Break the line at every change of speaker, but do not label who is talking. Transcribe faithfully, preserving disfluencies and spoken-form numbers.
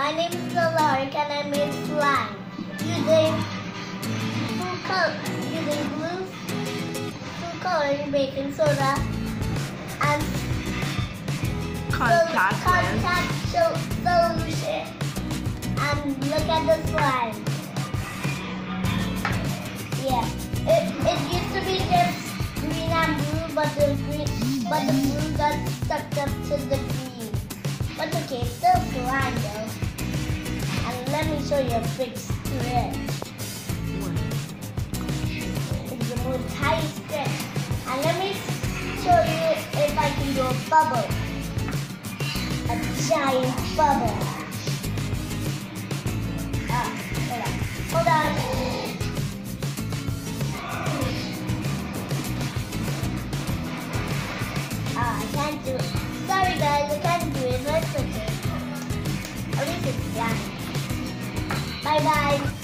My name is Alaric and I made slime using food color, using blue food coloring, baking soda, and
contact,
so, contact so, solution. And look at the slime. Yeah, it, it used to be just green and blue, but the green, but the blue got stuck up to the green. But okay, it's still slime though. And let me show you a big stretch. It's the most tiny stretch. And let me show you if I can do a bubble. A giant bubble. Ah, hold on. Hold on. Ah, I can't do it. Sorry guys, I can't do it. Let's okay. At least it's done. Bye bye.